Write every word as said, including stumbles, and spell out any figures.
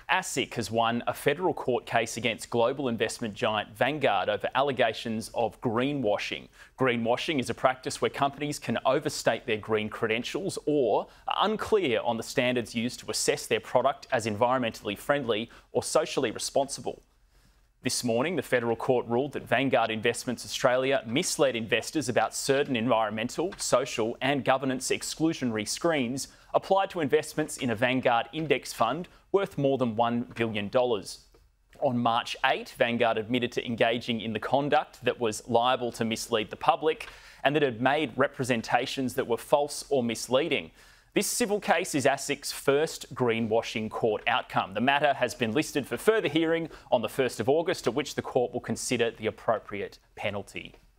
ASIC has won a federal court case against global investment giant Vanguard over allegations of greenwashing. Greenwashing is a practice where companies can overstate their green credentials or are unclear on the standards used to assess their product as environmentally friendly or socially responsible. This morning, the federal court ruled that Vanguard Investments Australia misled investors about certain environmental, social and governance exclusionary screens applied to investments in a Vanguard index fund worth more than one billion dollars. On March eighth, Vanguard admitted to engaging in the conduct that was liable to mislead the public and that it had made representations that were false or misleading. This civil case is ASIC's first greenwashing court outcome. The matter has been listed for further hearing on the first of August, at which the court will consider the appropriate penalty.